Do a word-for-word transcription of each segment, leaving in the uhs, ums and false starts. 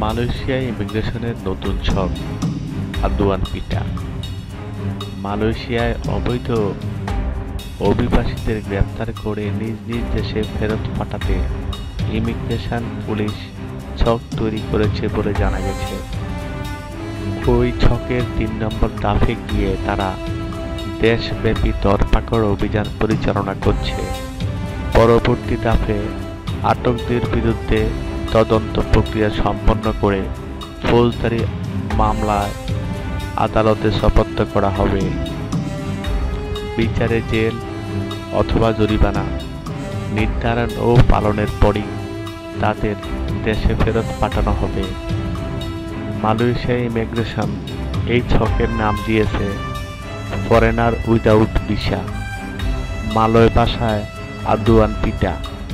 মালয়েশিয়ায় ইমিগ্রেশনের নতুন ছক, আদওয়ান পিটা। মালয়েশিয়ায় অবৈধ অভিবাসীদের গ্রেপ্তার করে নিজ নিজ দেশে ফেরত পাঠাতে ইমিগ্রেশন পুলিশ ছক তৈরি করেছে বলে জানা গেছে। ওই ছকের তিন নম্বর ধাপে গিয়ে তারা দেশব্যাপী ধরপাকড় অভিযান পরিচালনা করছে। পরবর্তী ধাপে আটকদের বিরুদ্ধে তদন্ত প্রক্রিয়া সম্পন্ন করে ফৌজদারি মামলায় আদালতে সোপর্দ করা হবে। বিচারে জেল অথবা জরিমানা নির্ধারণ ও পালনের পরই তাদের দেশে ফেরত পাঠানো হবে। মালয়েশিয়া ইমিগ্রেশন এই ছকের নাম দিয়েছে ফরেনার উইদাউট ভিসা, মালয় ভাষায় আদওয়ান পিটা।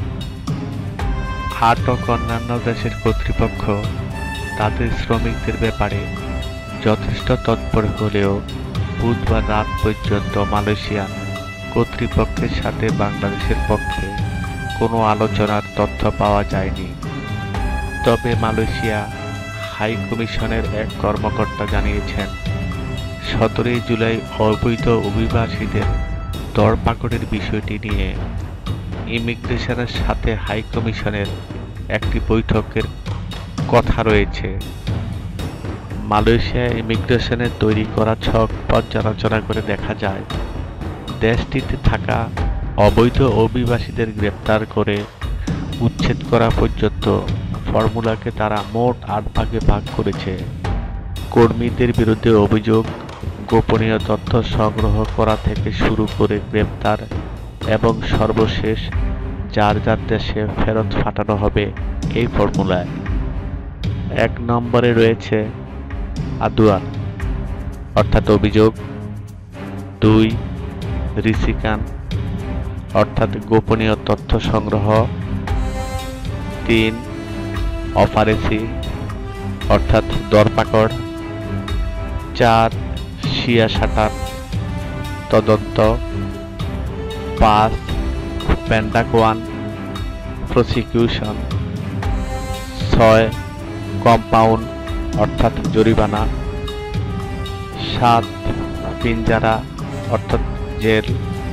আটক অন্যান্য দেশের কর্তৃপক্ষ তাদের শ্রমিকদের ব্যাপারে যথেষ্ট তৎপর হলেও বুধবার রাত পর্যন্ত মালয়েশিয়ান কর্তৃপক্ষের সাথে বাংলাদেশের পক্ষে কোনো আলোচনার তথ্য পাওয়া যায়নি। তবে মালয়েশিয়া হাই কমিশনের এক কর্মকর্তা জানিয়েছেন, সতেরোই জুলাই অবৈধ অভিবাসীদের ধরপাকড়ের বিষয়টি নিয়ে ইমিগ্রেশনের সাথে হাই কমিশনের একটি বৈঠকের কথা রয়েছে। মালয়েশিয়া ইমিগ্রেশনের তৈরি করা ছক পর্যালোচনা করে দেখা যায়, দেশটিতে থাকা অবৈধ অভিবাসীদের গ্রেপ্তার করে উচ্ছেদ করা পর্যন্ত ফর্মুলাকে তারা মোট আট ভাগে ভাগ করেছে। কর্মীদের বিরুদ্ধে অভিযোগ, গোপনীয় তথ্য সংগ্রহ করা থেকে শুরু করে গ্রেপ্তার এবং সর্বশেষ যার যার দেশে ফেরত পাঠানো হবে এই ফর্মুলায়। এক নম্বরে রয়েছে আদওয়ান অর্থাৎ অভিযোগ, দুই রিসিকান অর্থাৎ গোপনীয় তথ্য সংগ্রহ, তিন অপারেসি অর্থাৎ ধরপাকড়, চার সিয়াসাটান তদন্ত, পাঁচ পেন্টাকোয়ান প্রসিকিউশন, ছয় কম্পাউন্ড অর্থাৎ জরিমানা, সাত পিঞ্জারা অর্থাৎ জেল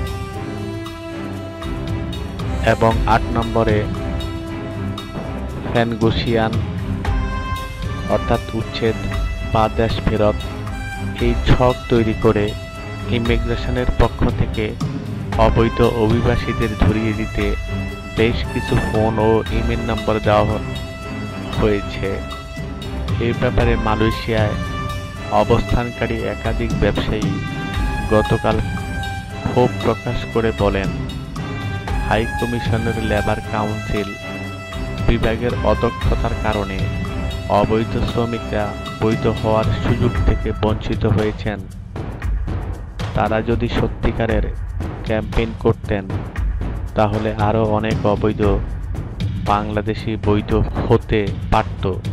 এবং আট নম্বরে ফেনগুসিয়ান অর্থাৎ উচ্ছেদ বা দেশ ফেরত। এই ছক তৈরি করে ইমিগ্রেশনের পক্ষ থেকে অবৈধ অভিবাসীদের ধরিয়ে দিতে বেশ কিছু ফোন ও ইমেল নম্বর দেওয়া হয়েছে। এই ব্যাপারে মালয়েশিয়ায় অবস্থানকারী একাধিক ব্যবসায়ী গতকাল ক্ষোভ প্রকাশ করে বলেন, হাই কমিশনের লেবার কাউন্সিল বিভাগের অদক্ষতার কারণে অবৈধ শ্রমিকরা বৈধ হওয়ার সুযোগ থেকে বঞ্চিত হয়েছেন। তারা যদি সত্যিকারের ক্যাম্পেইন করতেন তাহলে আরও অনেক অবৈধ বাংলাদেশি বৈধ হতে পারত।